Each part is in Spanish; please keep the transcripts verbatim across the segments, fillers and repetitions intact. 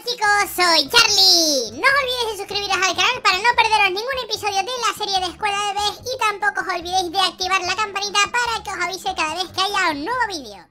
chicos, soy Charlie. No os olvidéis de suscribiros al canal para no perderos ningún episodio de la serie de Escuela de Bebés y tampoco os olvidéis de activar la campanita para que os avise cada vez que haya un nuevo vídeo.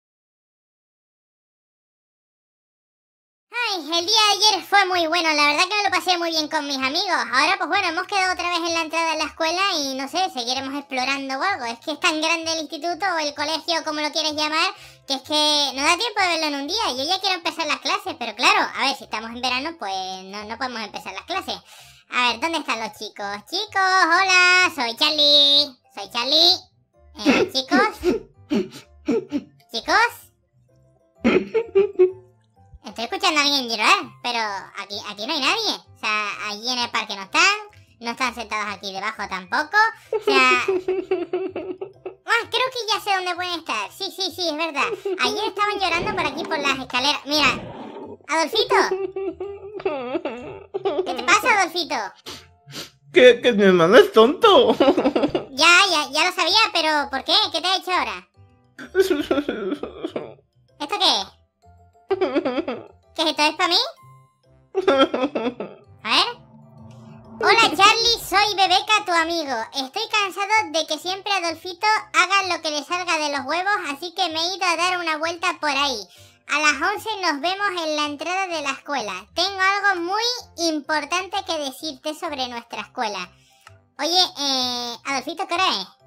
Ay, el día de ayer fue muy bueno, la verdad que me lo pasé muy bien con mis amigos. Ahora pues bueno, hemos quedado otra vez en la entrada de la escuela y no sé, seguiremos explorando o algo. Es que es tan grande el instituto o el colegio, como lo quieres llamar, que es que no da tiempo de verlo en un día. Yo ya quiero empezar las clases, pero claro, a ver, si estamos en verano pues no, no podemos empezar las clases. A ver, ¿dónde están los chicos? Chicos, hola, soy Charlie. Soy Charlie. Eh, chicos. Chicos. Estoy escuchando a alguien llorar, pero aquí, aquí no hay nadie. O sea, allí en el parque no están, no están sentados aquí debajo tampoco. O sea... Ah, creo que ya sé dónde pueden estar. Sí, sí, sí, es verdad. Ayer estaban llorando por aquí por las escaleras. Mira, Adolfito. ¿Qué te pasa, Adolfito? Que, que mi hermano es tonto. Ya, ya, ya lo sabía, pero ¿por qué? ¿Qué te ha hecho ahora? ¿Esto qué es? ¿Qué es esto? ¿Es para mí? A ver. Hola Charlie, soy Bebeca, tu amigo. Estoy cansado de que siempre Adolfito haga lo que le salga de los huevos, así que me he ido a dar una vuelta por ahí. A las once nos vemos en la entrada de la escuela. Tengo algo muy importante que decirte sobre nuestra escuela. Oye, eh, Adolfito, ¿qué hora es?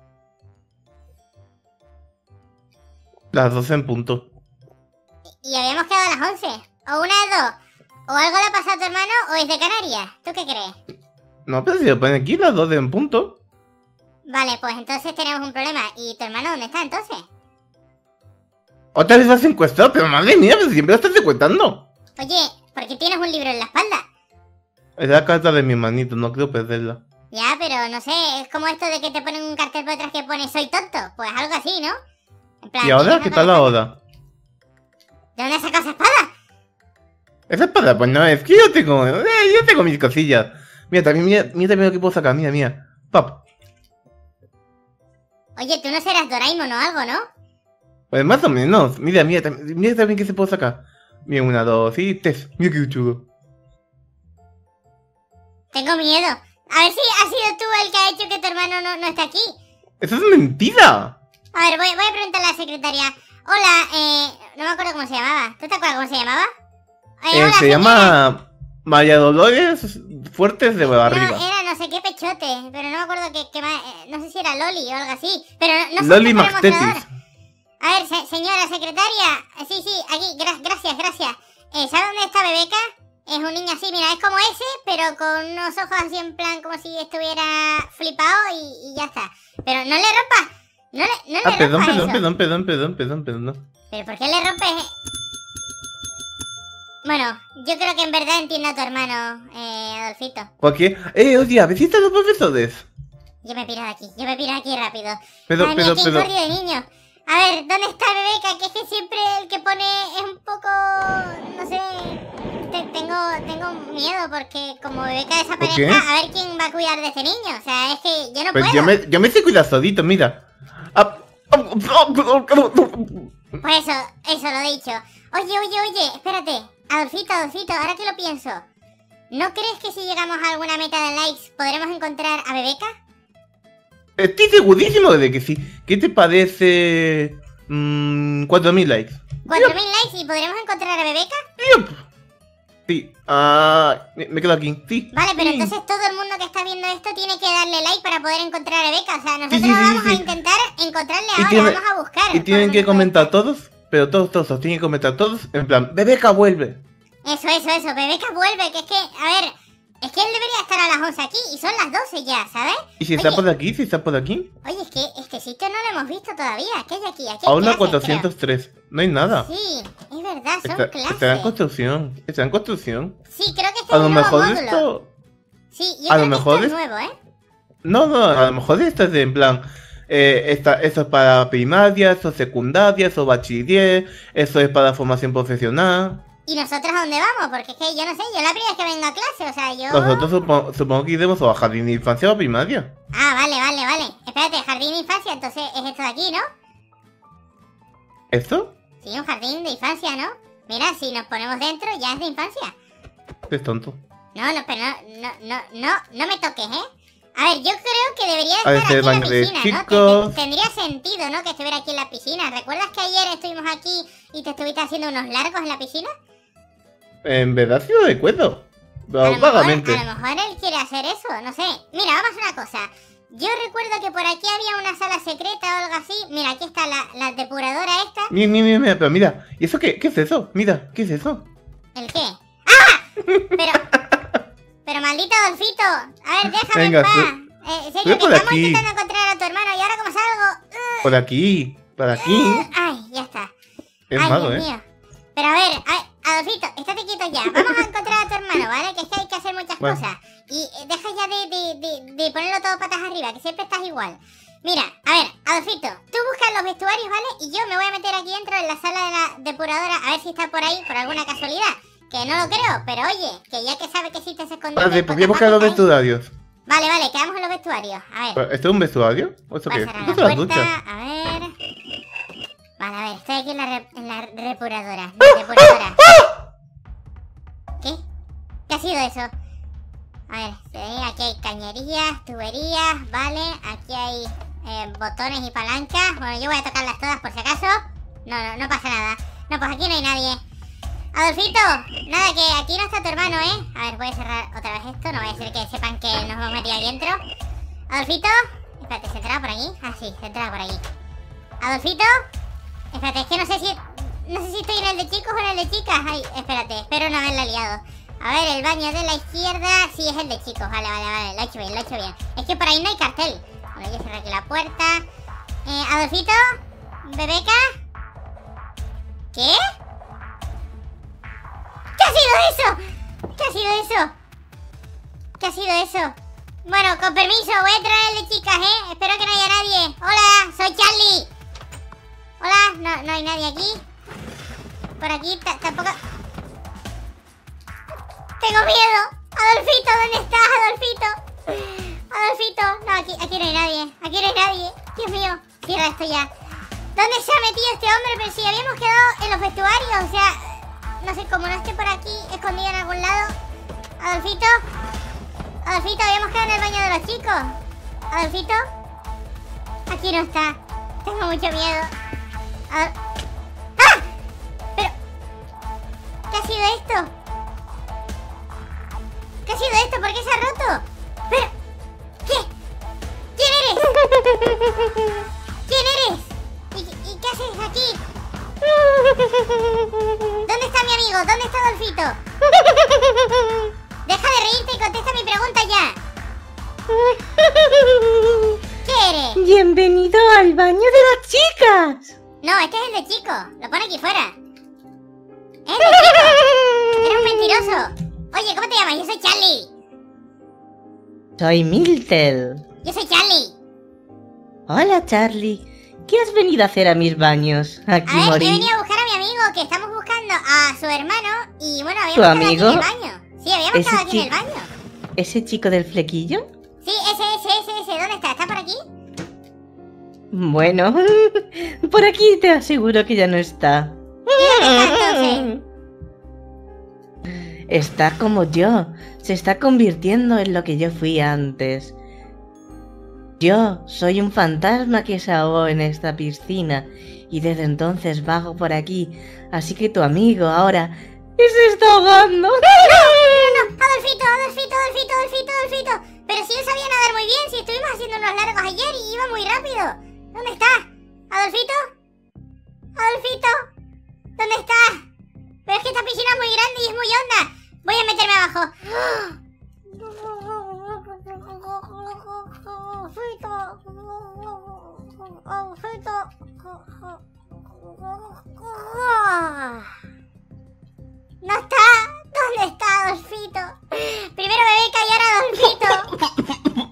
Las doce en punto. Y habíamos quedado a las once. O una de dos. O algo le ha pasado a tu hermano o es de Canarias. ¿Tú qué crees? No, pero si lo ponen aquí las doce en punto. Vale, pues entonces tenemos un problema. ¿Y tu hermano dónde está entonces? Otra vez has encuestado, pero madre mía, pero siempre lo estás secuestrando. Oye, ¿por qué tienes un libro en la espalda? Es la carta de mi hermanito, no creo perderla. Ya, pero no sé, es como esto de que te ponen un cartel por detrás que pone soy tonto. Pues algo así, ¿no? En plan, ¿Y ahora? ¿Qué tal ahora? ¿De dónde sacas esa espada? Esa espada, pues no, es que yo tengo, eh, yo tengo mis cosillas. Mira, también, mira, mira también lo que puedo sacar, mira, mira. Pap. Oye, tú no serás Doraemon o algo, ¿no? Pues más o menos, mira, mira, tam- mira también que se puede sacar. Mira, una, dos, y tres. Mira qué chulo. Tengo miedo. A ver si has sido tú el que ha hecho que tu hermano no, no esté aquí. ¡Eso es mentira! A ver, voy, voy a preguntarle a la secretaria. Hola, eh, no me acuerdo cómo se llamaba. ¿Tú te acuerdas cómo se llamaba? Eh, Eh, hola, se señora. llama María Dolores Fuertes de Barriga. No, era no sé qué pechote, pero no me acuerdo qué, qué más, eh, no sé si era Loli o algo así, pero no, no sé Loli qué fue el Maxtetis. mostrador. A ver, se- señora secretaria, eh, sí, sí, aquí, gra- gracias, gracias. Eh, ¿Sabe dónde está Bebeca? Es un niño así, mira, es como ese, pero con unos ojos así en plan como si estuviera flipado y, y ya está. Pero no le rompas, no le, no le Ah, perdón, rompas perdón, eso. perdón, perdón, perdón, perdón, perdón. ¿Pero por qué le rompes? Bueno, yo creo que en verdad entiendo a tu hermano, eh, Adolfito. ¿Por qué? Eh, oye, a ver si están los profesores. Yo me piro de aquí, yo me piro de aquí rápido. Pero, Madre mía, pero, qué pero... incordio de niño. A ver, ¿dónde está Bebeca? Que es que siempre el que pone es un poco... no sé... te- tengo, tengo miedo porque como Bebeca qué? desaparezca, a ver quién va a cuidar de ese niño. O sea, es que yo no Pues puedo. yo me, yo me sé cuidar solito, mira. Ah, Pues eso, eso lo he dicho. Oye, oye, oye, espérate. Adolfito, Adolfito, ahora que lo pienso. ¿No crees que si llegamos a alguna meta de likes podremos encontrar a Bebeca? Estoy segurísimo de que sí. ¿Qué te parece? Mmm, cuatro mil likes. ¿cuatro mil likes y podremos encontrar a Bebeca? Yup. Sí, ah, me, me quedo aquí, sí. Vale, pero Sí. entonces todo el mundo que está viendo esto tiene que darle like para poder encontrar a Beca. O sea, nosotros Sí, sí, sí, vamos sí. a intentar encontrarle Y ahora, tiene- vamos a buscar. Y por tienen donde que pueda comentar estar. todos, pero todos, todos, tienen que comentar todos, en plan, Bebeca vuelve. Eso, eso, eso, Bebeca vuelve, que es que, a ver, es que él debería estar a las once aquí y son las doce ya, ¿sabes? ¿Y si está Oye. por aquí? ¿Si está por aquí? Oye, es que este sitio no lo hemos visto todavía. ¿Qué hay aquí? Aquí hay A una clases, cuatrocientos tres. No hay nada. creo. Sí, es verdad, son Está, clases. está en construcción. Está en construcción. Sí, creo que este A es lo un nuevo mejor módulo. esto... Sí, yo a creo lo que mejor esto es es- nuevo, ¿eh? No, no, a lo mejor esto es de en plan... Eh, esta, eso es para primaria, eso es secundaria, eso es bachiller, eso es para formación profesional. ¿Y nosotros a dónde vamos? Porque es que yo no sé, yo la primera vez que vengo a clase, o sea, yo... Nosotros supo- supongo que iremos a jardín de infancia o a primaria. Ah, vale, vale, vale. Espérate, jardín de infancia, entonces es esto de aquí, ¿no? ¿Esto? Sí, un jardín de infancia, ¿no? Mira, si nos ponemos dentro ya es de infancia. Es tonto. No, no, pero no, no, no, no, no me toques, ¿eh? A ver, yo creo que debería A estar ver, aquí el en la baño de piscina, ¿no? Te- chicos. te- tendría sentido, ¿no? Que estuviera aquí en la piscina. ¿Recuerdas que ayer estuvimos aquí y te estuviste haciendo unos largos en la piscina? En verdad sí lo recuerdo. A Pero lo, vagamente. mejor, a lo mejor él quiere hacer eso, no sé. Mira, vamos a hacer una cosa. Yo recuerdo que por aquí había una sala secreta o algo así. Mira, aquí está la, la depuradora esta. Mira, mira, mira, pero mira. ¿Y eso qué? ¿Qué es eso? Mira, ¿qué es eso? ¿El qué? ¡Ah! Pero... Pero maldito Adolfito. A ver, déjame Venga, en paz. sube- Eh, en serio, sube que por estamos aquí. intentando encontrar a tu hermano y ahora como salgo... ¡Ugh! Por aquí. Por aquí. Ay, ya está. Es Ay, malo, Dios ¿eh? mío. Pero a ver, a ver, Adolfito, estate quieto ya. Vamos a encontrar a tu hermano, ¿vale? Que es que hay que hacer muchas Bueno. cosas. Y eh, deja ya de, de, de, de ponerlo todo patas arriba, que siempre estás igual. Mira, a ver, Adolfito, tú buscas los vestuarios, ¿vale? Y yo me voy a meter aquí dentro en la sala de la depuradora a ver si está por ahí, por alguna casualidad. Que no lo creo, pero oye, que ya que sabe que existe ese escondido... Vale, pues voy a buscar los vestuarios. Vale, vale, quedamos en los vestuarios. A ver. ¿Esto es un vestuario? ¿O esto Voy qué a es? cerrar ¿Esto la es la ducha? puerta, a ver... Vale, a ver, estoy aquí en la, re- en la depuradora. No, depuradora. ¿Qué? ¿Qué ha sido eso? A ver, sí, aquí hay cañerías, tuberías, vale. Aquí hay eh, botones y palancas. Bueno, yo voy a tocarlas todas por si acaso. No, no, no pasa nada. No, pues aquí no hay nadie. Adolfito, nada, que aquí no está tu hermano, ¿eh? A ver, voy a cerrar otra vez esto. No voy a hacer que sepan que nos hemos metido ahí dentro. Adolfito, espérate, ¿se entraba por aquí? Ah, sí, se entraba por aquí. Adolfito, espérate, es que no sé si... No sé si estoy en el de chicos o en el de chicas. Ay, espérate, espero no haberla liado. A ver, el baño de la izquierda... Sí, es el de chicos, vale, vale, vale. Lo he hecho bien, lo he hecho bien. Es que por ahí no hay cartel. Bueno, yo cerré aquí la puerta. Eh, Adolfito, Bebeca... ¿Qué? ¿Qué ha sido eso? ¿Qué ha sido eso? ¿Qué ha sido eso? Bueno, con permiso, voy a traer el de chicas, ¿eh? Espero que no haya nadie. Hola, soy Charlie. Hola, no, no hay nadie aquí. Por aquí tampoco... Tengo miedo. Adolfito, ¿dónde estás, Adolfito? Adolfito, no, aquí, aquí no hay nadie. Aquí no hay nadie. Dios mío, cierra esto ya. ¿Dónde se ha metido este hombre? Pero si habíamos quedado en los vestuarios, o sea... No sé, como no esté por aquí, escondido en algún lado. Adolfito. Adolfito, habíamos quedado en el baño de los chicos. Adolfito. Aquí no está. Tengo mucho miedo. Adol... ¡Ah! Pero... ¿Qué ha sido esto? ¿Qué ha sido esto? ¿Por qué se ha roto? Pero... ¿Qué? ¿Quién eres? ¿Quién eres? ¿Y, y qué haces aquí? ¿Dónde está mi amigo? ¿Dónde está Adolfito? Deja de reírte y contesta mi pregunta ya. ¿Qué eres? Bienvenido al baño de las chicas. No, este es el de chico. Lo pone aquí fuera. Es el de chico. Eres un mentiroso. Oye, ¿cómo te llamas? Yo soy Charlie. Soy Miltel. Yo soy Charlie. Hola, Charlie. ¿Qué has venido a hacer a mis baños? Aquí A ver, morí. he venido a buscar a mi amigo, que estamos buscando a su hermano. Y bueno, habíamos ¿Tu quedado amigo? aquí en el baño. Sí, habíamos ¿Ese quedado aquí en el chi- baño. ¿Ese chico del flequillo? Sí, ese, ese, ese, ese. ¿Dónde está? ¿Está por aquí? Bueno, por aquí te aseguro que ya no está. ¿Y dónde está entonces? Está como yo. Se está convirtiendo en lo que yo fui antes. Yo soy un fantasma que se ahogó en esta piscina y desde entonces vago por aquí. Así que tu amigo ahora se está ahogando. Adolfito, Adolfito, Adolfito, Adolfito, Adolfito. Pero si él sabía nadar muy bien, si estuvimos haciendo unos largos ayer y iba muy rápido. ¿Dónde está? ¿Adolfito? ¿Adolfito? ¿Dónde estás? Pero es que esta piscina es muy grande y es muy honda. Voy a meterme abajo. Adolfito. No está. ¿Dónde está Adolfito? Primero me voy a callar a Adolfito.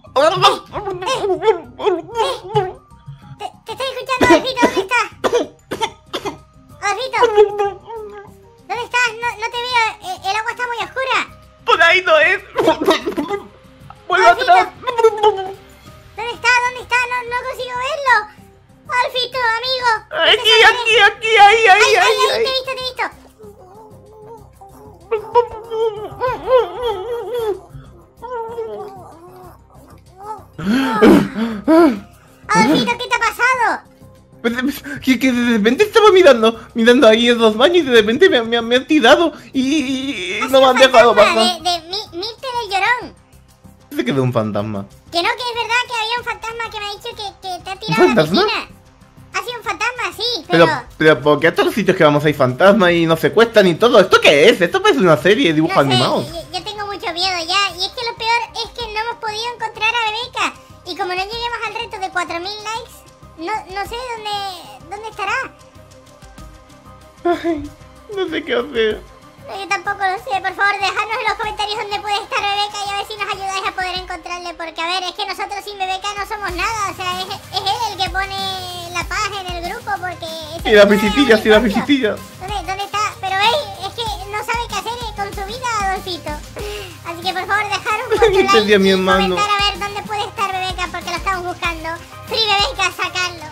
Te, te estoy escuchando, Adolfito. ¿Dónde estás? Adolfito. ¿Dónde estás? No, no te veo. El, el agua está muy oscura. Por ahí no es. Vuelvo Adolfito. atrás. ¿Dónde está? ¿Dónde está? No, no consigo verlo. Adolfito, amigo. Aquí, aquí, aquí, ahí, ahí, Ahí, ahí, ahí, ahí, ahí. te he visto, te he visto. Adolfito, ¿qué te ha pasado? Que, que de repente estaba mirando, mirando ahí en los baños y de repente me, me, me han tirado y, y no me han dejado pasar. De, de Mi- Mirte del Llorón. Se quedó un fantasma. Que no, que es verdad que había un fantasma que me ha dicho que, que te ha ¿Un tirado a la fantasma? piscina. Ha sido un fantasma, sí, pero... Pero, pero ¿por qué a todos los sitios que vamos hay fantasmas y nos secuestran y todo? ¿Esto qué es? Esto parece una serie de dibujos no sé, animados. yo, yo tengo mucho miedo ya. Y es que lo peor es que no hemos podido encontrar a Bebeca. Y como no lleguemos al reto de cuatro mil likes, no, no sé dónde, dónde estará. Ay, no sé qué hacer. No, yo tampoco lo sé. Por favor, dejadnos en los comentarios dónde puede estar Bebeca y a ver si nos ayudáis a poder encontrarle. Porque, a ver, es que nosotros sin Bebeca no somos nada. O sea, es, es él el que pone la paz en el grupo porque... Y las visitillas, y las visitillas. ¿Dónde, ¿Dónde está? Pero veis, es que no sabe qué hacer con su vida, Adolfito. Así que por favor, dejaros un Entendí like a mi y hermano. comentar a ver dónde puede estar Bebeca porque lo estamos buscando. Free Bebeca, sacarlo.